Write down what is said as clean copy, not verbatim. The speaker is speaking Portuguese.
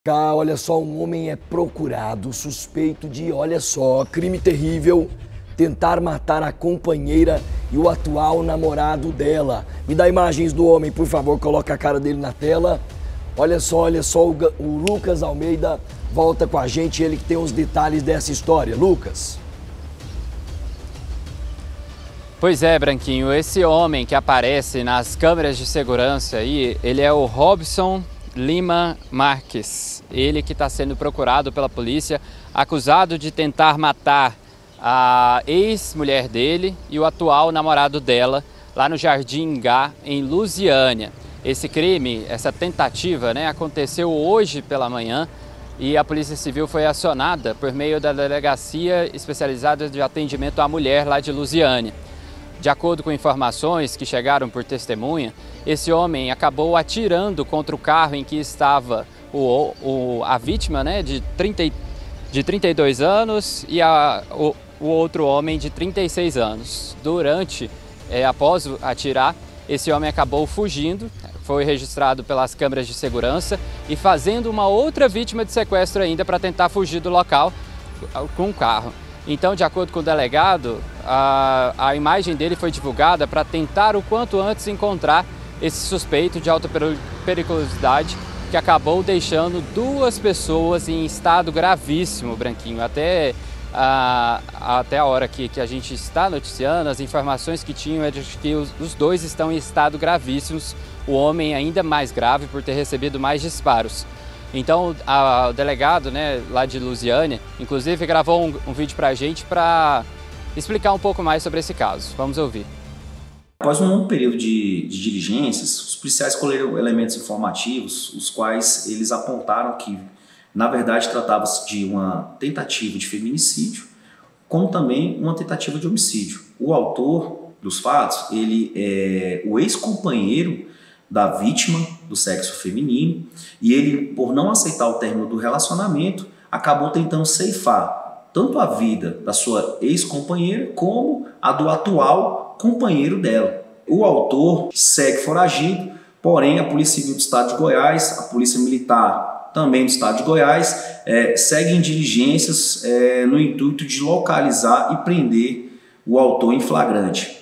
Cá, olha só, um homem é procurado, suspeito de, olha só, crime terrível, tentar matar a companheira e o atual namorado dela. Me dá imagens do homem, por favor, coloca a cara dele na tela. Olha só, o Lucas Almeida volta com a gente, ele que tem os detalhes dessa história. Lucas. Pois é, Branquinho, esse homem que aparece nas câmeras de segurança aí, ele é o Robson Lima Marques, ele que está sendo procurado pela polícia, acusado de tentar matar a ex-mulher dele e o atual namorado dela, lá no Jardim Ingá, em Lusiânia. Esse crime, essa tentativa, aconteceu hoje pela manhã e a Polícia Civil foi acionada por meio da Delegacia Especializada de Atendimento à Mulher lá de Lusiânia. De acordo com informações que chegaram por testemunha, esse homem acabou atirando contra o carro em que estava a vítima, de 32 anos e o outro homem de 36 anos. Após atirar, esse homem acabou fugindo, foi registrado pelas câmeras de segurança e fazendo uma outra vítima de sequestro ainda para tentar fugir do local com o carro. Então, de acordo com o delegado, a imagem dele foi divulgada para tentar o quanto antes encontrar esse suspeito de alta periculosidade que acabou deixando duas pessoas em estado gravíssimo, Branquinho. Até a hora que a gente está noticiando, as informações que tinham é de que os dois estão em estado gravíssimos, o homem ainda mais grave por ter recebido mais disparos. Então, o delegado lá de Lusiânia, inclusive, gravou um vídeo para a gente para explicar um pouco mais sobre esse caso. Vamos ouvir. Após um longo período de diligências, os policiais colheram elementos informativos, os quais eles apontaram que, na verdade, tratava-se de uma tentativa de feminicídio, como também uma tentativa de homicídio. O autor dos fatos, ele é o ex-companheiro da vítima do sexo feminino, e ele, por não aceitar o término do relacionamento, acabou tentando ceifar tanto a vida da sua ex-companheira como a do atual companheiro dela. O autor segue foragido, porém a Polícia Civil do Estado de Goiás, a Polícia Militar também do Estado de Goiás, seguem diligências no intuito de localizar e prender o autor em flagrante.